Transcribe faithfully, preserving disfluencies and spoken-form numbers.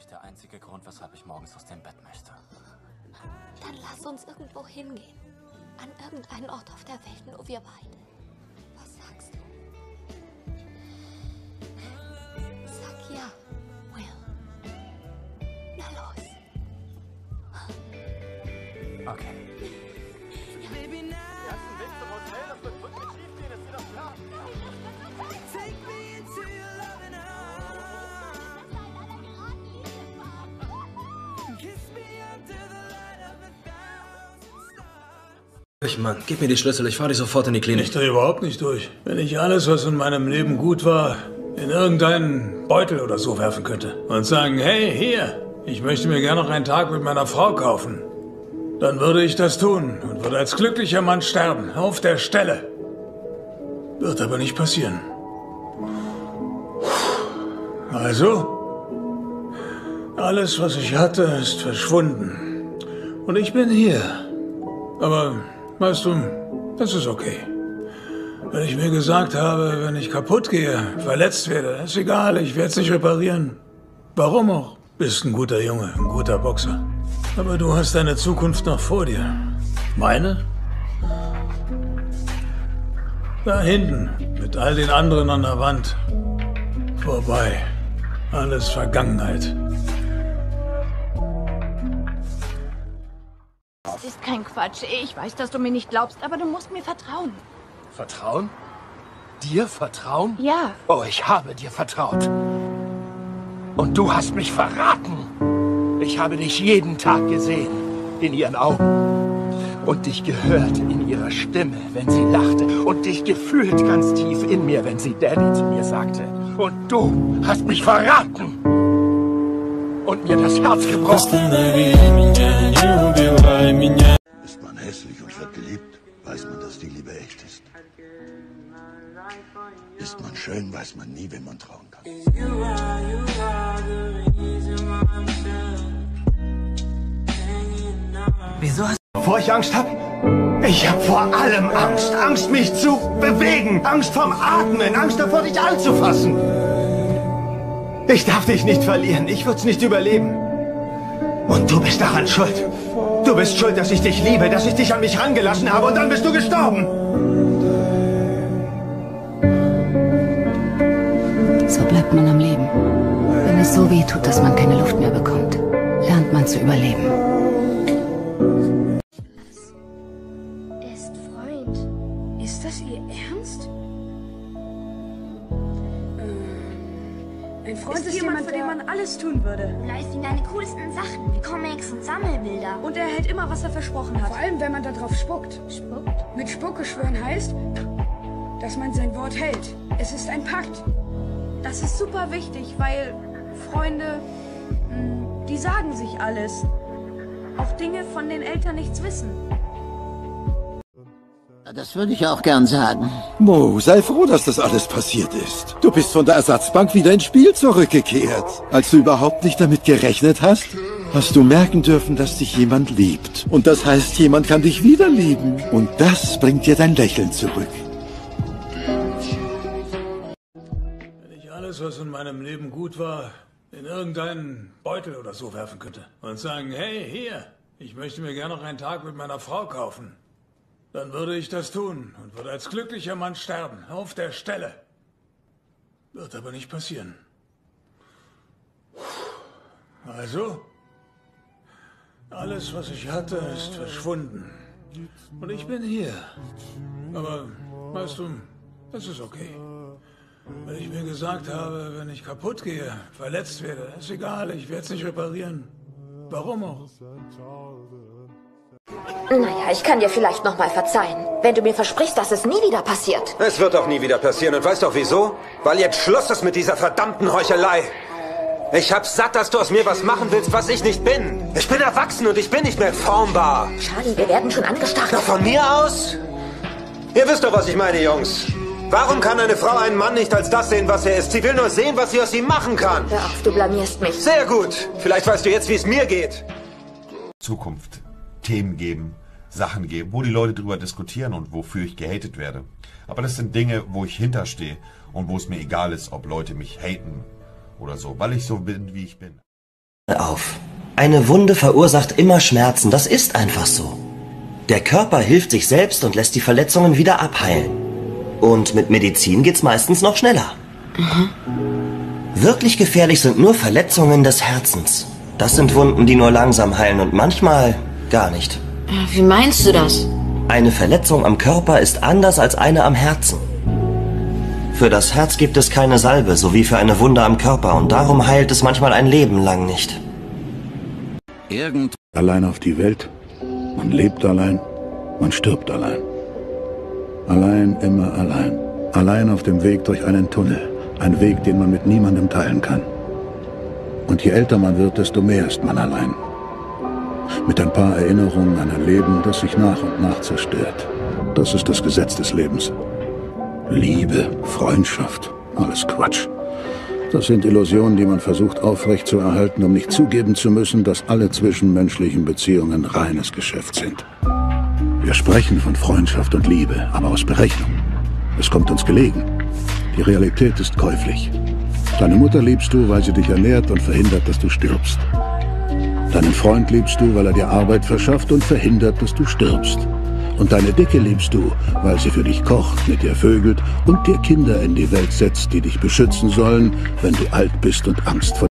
der einzige Grund, weshalb ich morgens aus dem Bett möchte. Dann lass uns irgendwo hingehen. An irgendeinen Ort auf der Welt, nur wir beide. Was sagst du? Sag ja, Will. Na los. Okay. Die ganzen Weg zum Hotel, das wird wirklich schief gehen, ist dir doch klar? Ich, Mann, gib mir die Schlüssel, ich fahre dich sofort in die Klinik. Ich drehe überhaupt nicht durch. Wenn ich alles, was in meinem Leben gut war, in irgendeinen Beutel oder so werfen könnte und sagen, hey, hier, ich möchte mir gerne noch einen Tag mit meiner Frau kaufen, dann würde ich das tun und würde als glücklicher Mann sterben, auf der Stelle. Wird aber nicht passieren. Also, alles, was ich hatte, ist verschwunden. Und ich bin hier. Aber, weißt du, das ist okay. Wenn ich mir gesagt habe, wenn ich kaputt gehe, verletzt werde, ist egal, ich werde es nicht reparieren. Warum auch? Bist ein guter Junge, ein guter Boxer. Aber du hast deine Zukunft noch vor dir. Meine? Da hinten, mit all den anderen an der Wand. Vorbei. Alles Vergangenheit. Das ist kein Quatsch. Ich weiß, dass du mir nicht glaubst, aber du musst mir vertrauen. Vertrauen? Dir vertrauen? Ja. Oh, ich habe dir vertraut. Und du hast mich verraten. Ich habe dich jeden Tag gesehen, in ihren Augen. Und dich gehört in ihrer Stimme, wenn sie lachte. Und dich gefühlt ganz tief in mir, wenn sie Daddy zu mir sagte. Und du hast mich verraten. Und mir das Herz gebrochen. Ist man hässlich und wird geliebt, weiß man, dass die Liebe echt ist. Ist man schön, weiß man nie, wem man trauen kann. Wieso hast du... Bevor ich Angst hab? Ich hab vor allem Angst. Angst, mich zu bewegen. Angst vorm Atmen. Angst davor, dich anzufassen. Ich darf dich nicht verlieren. Ich würd's nicht überleben. Und du bist daran schuld. Du bist schuld, dass ich dich liebe, dass ich dich an mich rangelassen habe und dann bist du gestorben. So bleibt man am Leben. Wenn es so weh tut, dass man keine Luft mehr bekommt, lernt man zu überleben. Er ist Freund. Ist das ihr Ernst? Ein Freund ist, ist jemand, für den man alles tun würde. Du leihst ihm deine coolsten Sachen, wie Comics und Sammelbilder. Und er hält immer, was er versprochen hat. Vor allem, wenn man da drauf spuckt. Spuckt? Mit Spucke schwören heißt, dass man sein Wort hält. Es ist ein Pakt. Das ist super wichtig, weil Freunde, mh, die sagen sich alles. Auch Dinge, von denen Eltern nichts wissen. Das würde ich auch gern sagen. Mo, sei froh, dass das alles passiert ist. Du bist von der Ersatzbank wieder ins Spiel zurückgekehrt. Als du überhaupt nicht damit gerechnet hast, hast du merken dürfen, dass dich jemand liebt. Und das heißt, jemand kann dich wieder lieben. Und das bringt dir dein Lächeln zurück. Wenn ich alles, was in meinem Leben gut war, in irgendeinen Beutel oder so werfen könnte und sagen, hey, hier, ich möchte mir gerne noch einen Tag mit meiner Frau kaufen, dann würde ich das tun und würde als glücklicher Mann sterben, auf der Stelle. Wird aber nicht passieren. Also, alles, was ich hatte, ist verschwunden. Und ich bin hier. Aber, weißt du, das ist okay. Wenn ich mir gesagt habe, wenn ich kaputt gehe, verletzt werde, ist egal, ich werde es nicht reparieren. Warum auch? Naja, ich kann dir vielleicht noch mal verzeihen, wenn du mir versprichst, dass es nie wieder passiert. Es wird auch nie wieder passieren. Und weißt doch wieso? Weil jetzt Schluss ist mit dieser verdammten Heuchelei. Ich hab's satt, dass du aus mir was machen willst, was ich nicht bin. Ich bin erwachsen und ich bin nicht mehr formbar. Charlie, wir werden schon angestachelt. Na, von mir aus? Ihr wisst doch, was ich meine, Jungs. Warum kann eine Frau einen Mann nicht als das sehen, was er ist? Sie will nur sehen, was sie aus ihm machen kann. Hör auf, du blamierst mich. Sehr gut. Vielleicht weißt du jetzt, wie es mir geht. Zukunft. Themen geben, Sachen geben, wo die Leute drüber diskutieren und wofür ich gehatet werde. Aber das sind Dinge, wo ich hinterstehe und wo es mir egal ist, ob Leute mich haten oder so, weil ich so bin, wie ich bin. auf. Eine Wunde verursacht immer Schmerzen, das ist einfach so. Der Körper hilft sich selbst und lässt die Verletzungen wieder abheilen. Und mit Medizin geht's meistens noch schneller. Mhm. Wirklich gefährlich sind nur Verletzungen des Herzens. Das sind Wunden, die nur langsam heilen und manchmal gar nicht. Wie meinst du das? Eine Verletzung am Körper ist anders als eine am Herzen. Für das Herz gibt es keine Salbe, so wie für eine Wunde am Körper, und darum heilt es manchmal ein Leben lang nicht. Irgend allein auf die Welt. Man lebt allein, man stirbt allein. Allein, immer allein. Allein auf dem Weg durch einen Tunnel. Ein Weg, den man mit niemandem teilen kann. Und je älter man wird, desto mehr ist man allein. Mit ein paar Erinnerungen an ein Leben, das sich nach und nach zerstört. Das ist das Gesetz des Lebens. Liebe, Freundschaft, alles Quatsch. Das sind Illusionen, die man versucht aufrechtzuerhalten, um nicht zugeben zu müssen, dass alle zwischenmenschlichen Beziehungen reines Geschäft sind. Wir sprechen von Freundschaft und Liebe, aber aus Berechnung. Es kommt uns gelegen. Die Realität ist käuflich. Deine Mutter liebst du, weil sie dich ernährt und verhindert, dass du stirbst. Deinen Freund liebst du, weil er dir Arbeit verschafft und verhindert, dass du stirbst. Und deine Dicke liebst du, weil sie für dich kocht, mit dir vögelt und dir Kinder in die Welt setzt, die dich beschützen sollen, wenn du alt bist und Angst vor